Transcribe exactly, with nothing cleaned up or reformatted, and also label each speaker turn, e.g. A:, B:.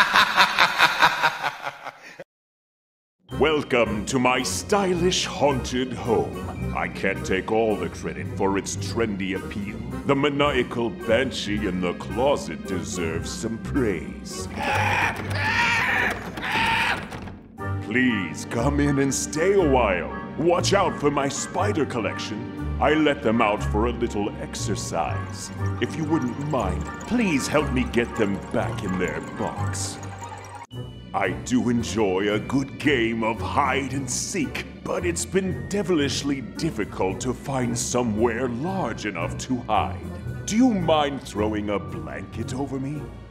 A: Welcome to my stylish haunted home. I can't take all the credit for its trendy appeal. The maniacal banshee in the closet deserves some praise. Please come in and stay a while. Watch out for my spider collection. I let them out for a little exercise. If you wouldn't mind, please help me get them back in their box. I do enjoy a good game of hide and seek, but it's been devilishly difficult to find somewhere large enough to hide. Do you mind throwing a blanket over me?